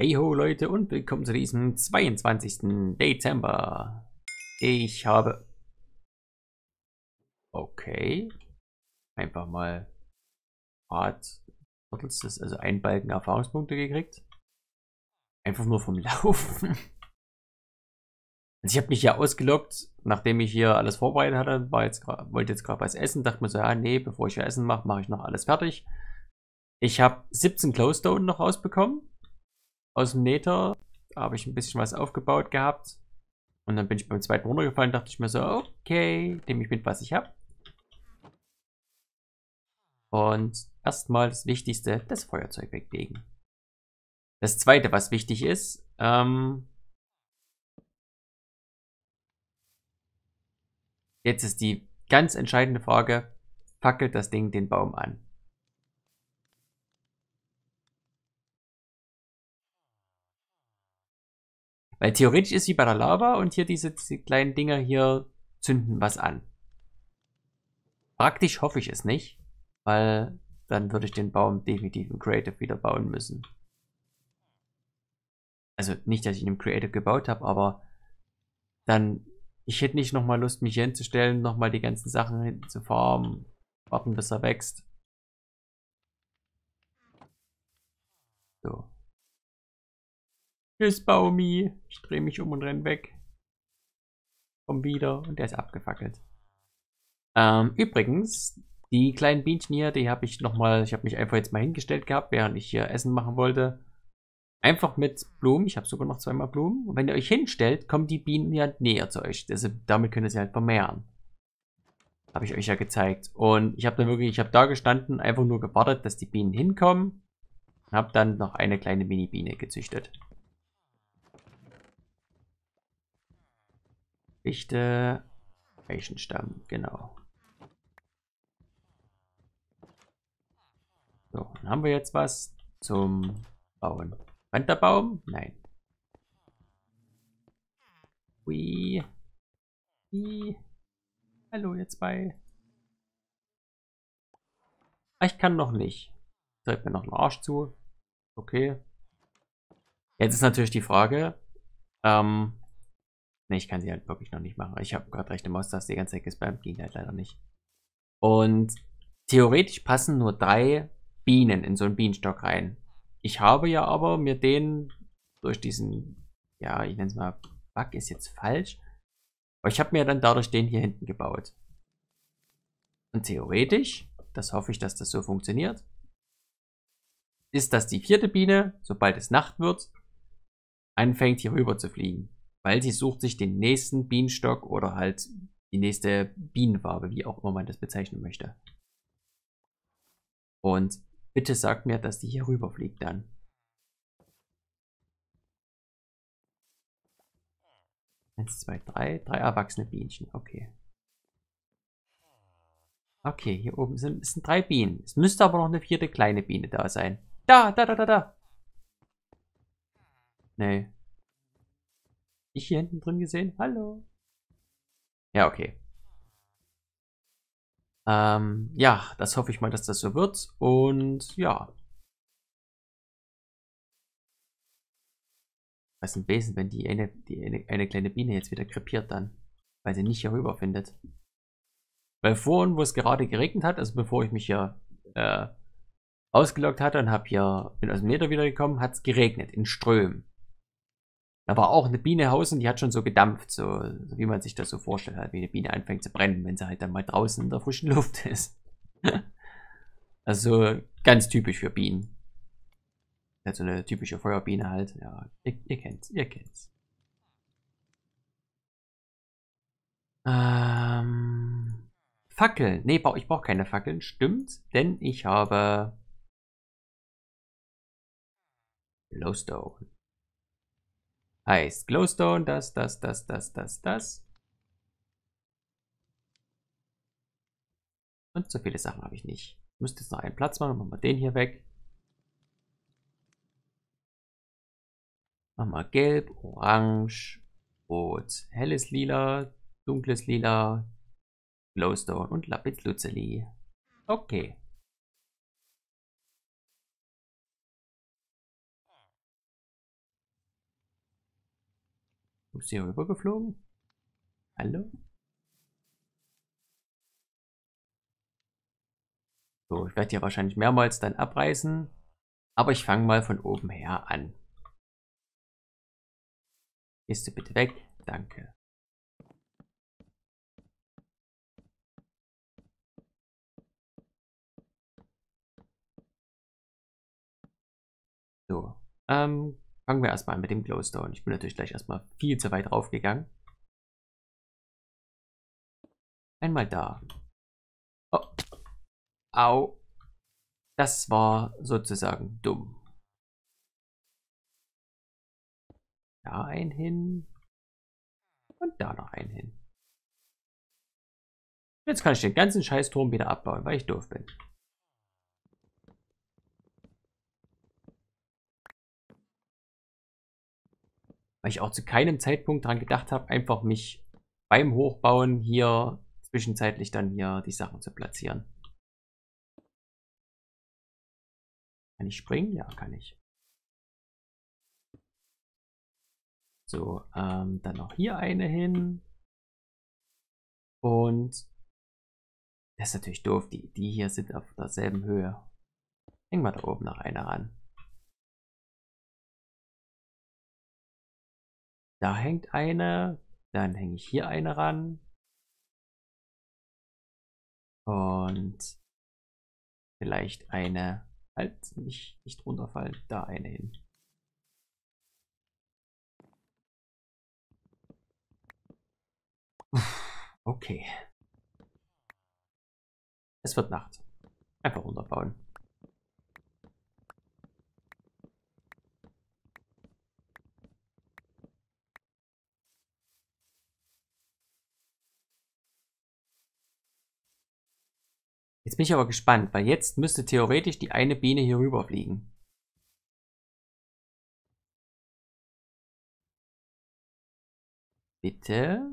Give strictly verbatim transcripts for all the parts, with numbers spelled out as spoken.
Hey ho Leute und willkommen zu diesem zweiundzwanzigsten Dezember. Ich habe... Okay. Einfach mal... Grad... Also ein Balken Erfahrungspunkte gekriegt. Einfach nur vom Laufen. Also ich habe mich ja ausgeloggt, nachdem ich hier alles vorbereitet hatte. War jetzt grad, wollte jetzt gerade was essen. Dachte mir so, ja nee, bevor ich hier Essen mache, mache ich noch alles fertig. Ich habe siebzehn Glowstone noch rausbekommen. Aus dem Nether. Da habe ich ein bisschen was aufgebaut gehabt. Und dann bin ich beim zweiten runtergefallen, dachte ich mir so, okay, nehme ich mit, was ich habe. Und erstmal das Wichtigste, das Feuerzeug weglegen. Das zweite, was wichtig ist, ähm, jetzt ist die ganz entscheidende Frage, fackelt das Ding den Baum an? Weil theoretisch ist wie bei der Lava und hier diese, diese kleinen Dinger hier zünden was an. Praktisch hoffe ich es nicht, weil dann würde ich den Baum definitiv im Creative wieder bauen müssen. Also nicht, dass ich ihn im Creative gebaut habe, aber dann, ich hätte nicht nochmal Lust, mich hier hinzustellen, nochmal die ganzen Sachen hinten zu farmen, warten, bis er wächst. So. Tschüss, Baumi. Ich drehe mich um und renn weg. Komm wieder und der ist abgefackelt. Ähm, übrigens, die kleinen Bienchen hier, die habe ich nochmal, ich habe mich einfach jetzt mal hingestellt gehabt, während ich hier Essen machen wollte. Einfach mit Blumen, ich habe sogar noch zweimal Blumen. Und wenn ihr euch hinstellt, kommen die Bienen ja näher zu euch. Also, damit könnt ihr sie halt vermehren. Habe ich euch ja gezeigt. Und ich habe dann wirklich, ich habe da gestanden, einfach nur gewartet, dass die Bienen hinkommen. Habe dann noch eine kleine Mini-Biene gezüchtet. Fichte, Eichenstamm, genau. So, dann haben wir jetzt was zum Bauen. Wanderbaum? Nein. Hui. Hui. Hallo, ihr zwei. Ah, ich kann noch nicht. Treibt mir noch einen Arsch zu. Okay. Jetzt ist natürlich die Frage. Ähm. Ne, ich kann sie halt wirklich noch nicht machen. Ich habe gerade rechte Maustaste die ganze Zeit gespammt. Ging halt leider nicht. Und theoretisch passen nur drei Bienen in so einen Bienenstock rein. Ich habe ja aber mir den durch diesen, ja, ich nenne es mal, Bug ist jetzt falsch. Aber ich habe mir dann dadurch den hier hinten gebaut. Und theoretisch, das hoffe ich, dass das so funktioniert, ist, dass die vierte Biene, sobald es Nacht wird, anfängt hier rüber zu fliegen. Weil sie sucht sich den nächsten Bienenstock oder halt die nächste Bienenwabe, wie auch immer man das bezeichnen möchte. Und bitte sagt mir, dass die hier rüber fliegt dann. Eins, zwei, drei. Drei erwachsene Bienchen. Okay. Okay, hier oben sind, es sind drei Bienen. Es müsste aber noch eine vierte kleine Biene da sein. Da, da, da, da, da. Nee. Ich hier hinten drin gesehen? Hallo. Ja, okay. Ähm, ja, das hoffe ich mal, dass das so wird. Und ja. Was ist ein Besen, wenn die eine, die eine, eine kleine Biene jetzt wieder krepiert dann? Weil sie nicht hier rüber findet. Weil vorhin, wo es gerade geregnet hat, also bevor ich mich hier äh, ausgeloggt hatte und hab hier, bin aus dem Nether wieder gekommen, hat es geregnet in Strömen. Da war auch eine Biene Haus und die hat schon so gedampft, so, so wie man sich das so vorstellt, halt, wie eine Biene anfängt zu brennen, wenn sie halt dann mal draußen in der frischen Luft ist. Also ganz typisch für Bienen. Halt so eine typische Feuerbiene halt. Ja, ihr, ihr kennt's, ihr kennt's. Ähm, Fackeln. Nee, ich brauche keine Fackeln, stimmt, denn ich habe Glowstone. Heißt Glowstone, das, das, das, das, das, das. Und so viele Sachen habe ich nicht. Ich müsste jetzt noch einen Platz machen. Machen wir den hier weg. Machen wir gelb, orange, rot, helles Lila, dunkles Lila, Glowstone und Lapislazuli. Okay. ist hier rübergeflogen? Hallo? So, ich werde hier wahrscheinlich mehrmals dann abreißen. Aber ich fange mal von oben her an. Gehst du bitte weg? Danke. So, ähm, fangen wir erstmal an mit dem Glowstone. Ich bin natürlich gleich erstmal viel zu weit raufgegangen. Einmal da. Oh. Au. Das war sozusagen dumm. Da ein hin. Und da noch ein hin. Jetzt kann ich den ganzen Scheißturm wieder abbauen, weil ich doof bin. Weil ich auch zu keinem Zeitpunkt daran gedacht habe, einfach mich beim Hochbauen hier zwischenzeitlich dann hier die Sachen zu platzieren. Kann ich springen? Ja, kann ich. So, ähm, dann noch hier eine hin. Und das ist natürlich doof. Die, die hier sind auf derselben Höhe. Hängen wir da oben noch eine ran. Da hängt eine. Dann hänge ich hier eine ran. Und vielleicht eine. Halt, nicht, nicht runterfallen. Da eine hin. Okay. Es wird Nacht. Einfach runterbauen. Jetzt bin ich aber gespannt, weil jetzt müsste theoretisch die eine Biene hier rüber fliegen. Bitte?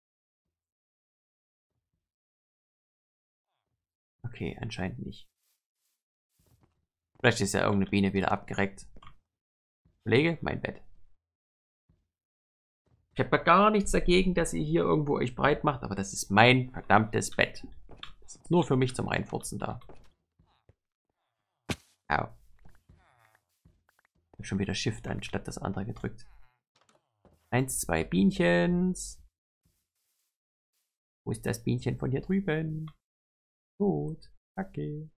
Okay, anscheinend nicht. Vielleicht ist ja irgendeine Biene wieder abgereckt. Kollege, mein Bett. Ich habe gar nichts dagegen, dass ihr hier irgendwo euch breit macht, aber das ist mein verdammtes Bett. Das ist nur für mich zum Reinfurzen da. Au. Ich habe schon wieder Shift anstatt das andere gedrückt. Eins, zwei Bienchens. Wo ist das Bienchen von hier drüben? Gut, okay.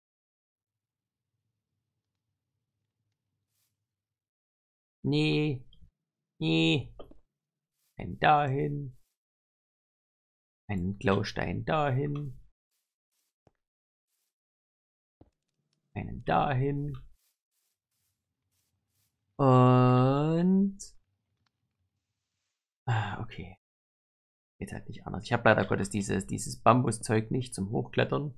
Nee, nee. Einen dahin. Einen Glowstein dahin. Einen dahin. Und... Ah, okay. Geht halt nicht anders. Ich habe leider Gottes dieses, dieses Bambuszeug nicht zum Hochklettern.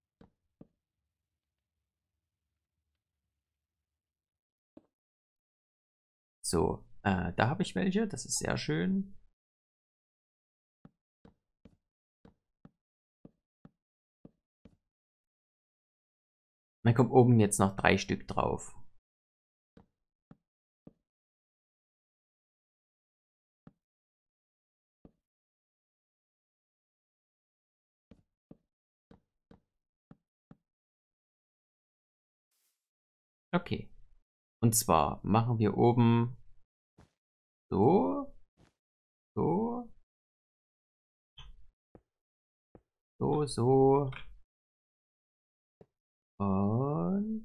So, äh, da habe ich welche. Das ist sehr schön. Dann kommt oben jetzt noch drei Stück drauf. Okay. Und zwar machen wir oben so, so, so, so und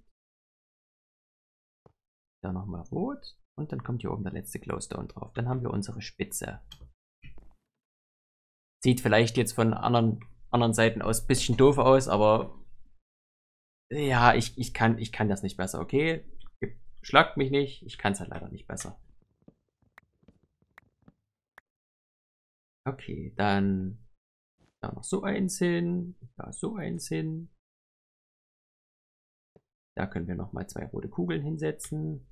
da nochmal rot und dann kommt hier oben der letzte Glowstone drauf. Dann haben wir unsere Spitze. Sieht vielleicht jetzt von anderen, anderen Seiten aus ein bisschen doof aus, aber ja, ich, ich, kann, ich kann das nicht besser, okay? Schlagt mich nicht, ich kann es halt leider nicht besser. Okay, dann da noch so eins hin, da so eins hin. Da können wir nochmal zwei rote Kugeln hinsetzen.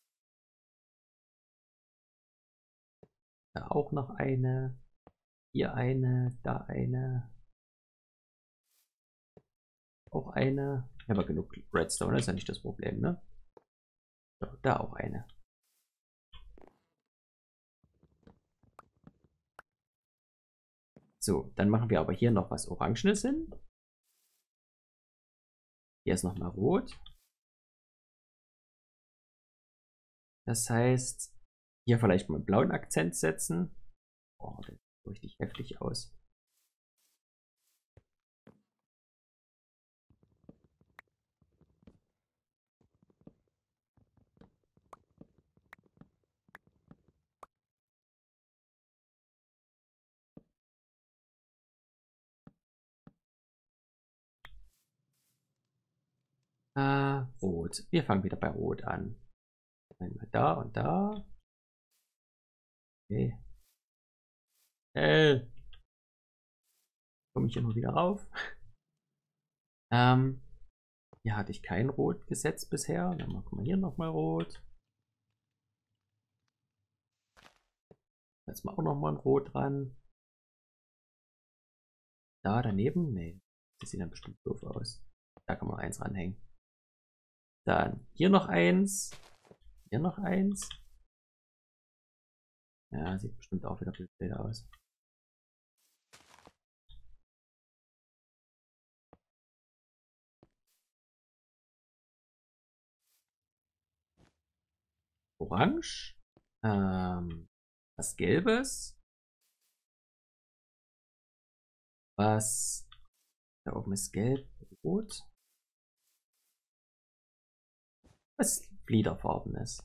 Da auch noch eine. Hier eine, da eine. Auch eine. Ich habe genug Redstone, das ist ja nicht das Problem, ne? So, da auch eine. So, dann machen wir aber hier noch was Orangenes hin. Hier ist nochmal rot. Das heißt, hier vielleicht mal einen blauen Akzent setzen. Oh, das sieht richtig heftig aus. Äh, rot. Wir fangen wieder bei Rot an. Einmal da und da. Okay. Äh. Komme ich hier noch wieder rauf? ähm. Hier hatte ich kein Rot gesetzt bisher. Dann machen wir hier nochmal Rot. Jetzt machen wir auch nochmal ein Rot dran. Da daneben? Nee. Das sieht dann bestimmt doof aus. Da kann man eins ranhängen. Dann hier noch eins. Hier noch eins. Ja, sieht bestimmt auch wieder blöd aus. Orange. Ähm, was Gelbes. Was da oben ist gelb, rot. Was Fliederfarbenes.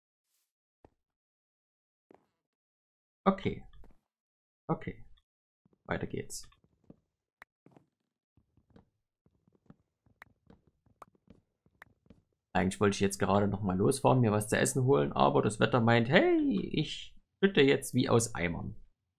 Okay. Okay. Weiter geht's. Eigentlich wollte ich jetzt gerade noch mal losfahren, mir was zu essen holen, aber das Wetter meint, hey, ich schütte jetzt wie aus Eimern.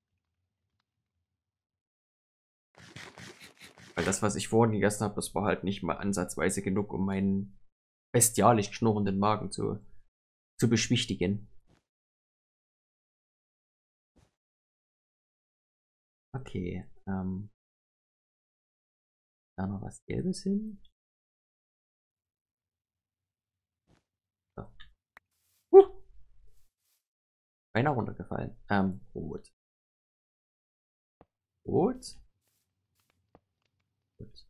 Weil das, was ich vorhin gegessen habe, das war halt nicht mal ansatzweise genug, um meinen bestialisch knurrenden Magen zu, zu beschwichtigen. Okay, ähm. Da noch was Gelbes hin. So. Uh. Beinahe runtergefallen. Ähm, rot. Rot. Rot.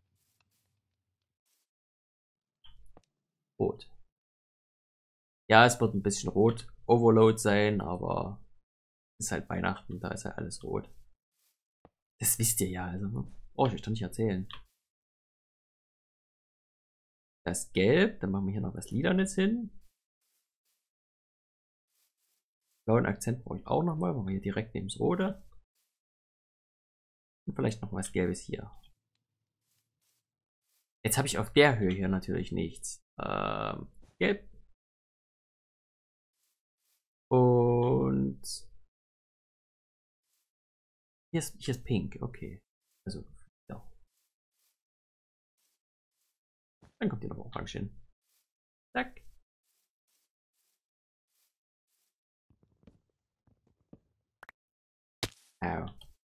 Rot. Ja, es wird ein bisschen rot Overload sein, aber ist halt Weihnachten, da ist halt alles rot. Das wisst ihr ja, also brauche ich euch doch nicht erzählen. Das Gelb, dann machen wir hier noch was Lilanes hin. Blauen Akzent brauche ich auch nochmal, machen wir hier direkt neben das Rote. Und vielleicht noch was Gelbes hier. Jetzt habe ich auf der Höhe hier natürlich nichts. Ähm, Gelb. Und hier ist, hier ist Pink, okay. Also, ja. Dann kommt hier noch Orange hin. Zack. Au.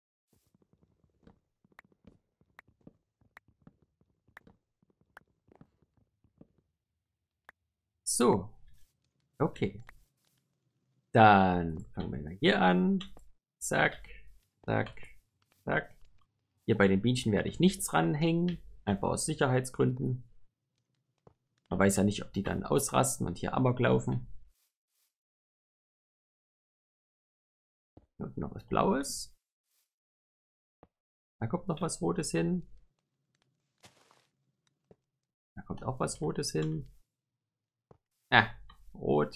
So. Okay. Dann fangen wir mal hier an. Zack. Zack. Zack. Hier bei den Bienchen werde ich nichts ranhängen. Einfach aus Sicherheitsgründen. Man weiß ja nicht, ob die dann ausrasten und hier Amok laufen. Und noch was Blaues. Da kommt noch was Rotes hin. Da kommt auch was Rotes hin. Ah, rot.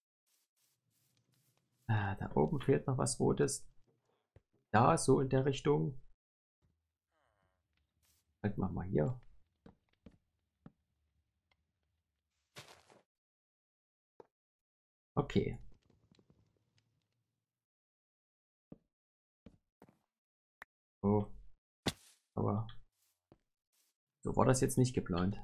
Ah, da oben fehlt noch was Rotes. Da, so in der Richtung. Halt, machen wir hier. Okay. Oh. Aber so war das jetzt nicht geplant.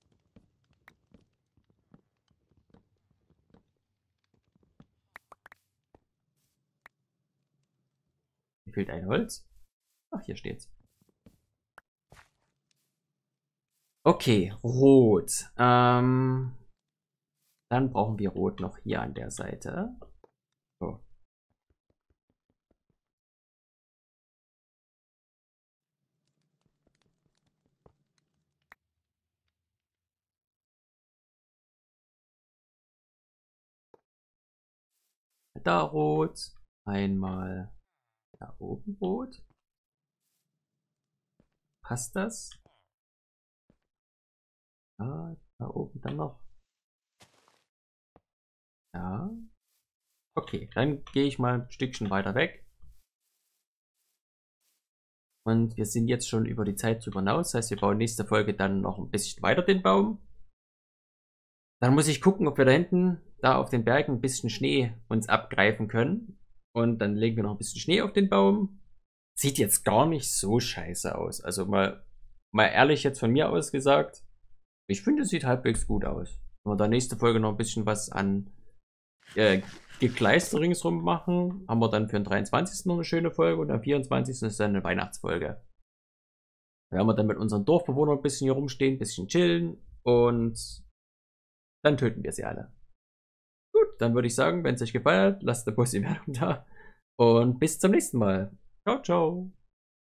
Mir fehlt ein Holz. Ach, hier steht's. Okay, rot. Ähm, dann brauchen wir rot noch hier an der Seite. So. Da rot. Einmal da oben rot. Passt das? Ja, da oben dann noch. Ja. Okay, dann gehe ich mal ein Stückchen weiter weg. Und wir sind jetzt schon über die Zeit drüber hinaus. Das heißt, wir bauen nächste Folge dann noch ein bisschen weiter den Baum. Dann muss ich gucken, ob wir da hinten, da auf den Bergen, ein bisschen Schnee uns abgreifen können. Und dann legen wir noch ein bisschen Schnee auf den Baum. Sieht jetzt gar nicht so scheiße aus. Also mal, mal ehrlich jetzt von mir aus gesagt, ich finde, es sieht halbwegs gut aus. Wenn wir da nächste Folge noch ein bisschen was an äh, Gekleister ringsrum machen, haben wir dann für den dreiundzwanzigsten noch eine schöne Folge und am vierundzwanzigsten ist dann eine Weihnachtsfolge. Da werden wir dann mit unseren Dorfbewohnern ein bisschen hier rumstehen, ein bisschen chillen und dann töten wir sie alle. Gut, dann würde ich sagen, wenn es euch gefallen hat, lasst eine positive Bewertung da und bis zum nächsten Mal. Ciao, ciao.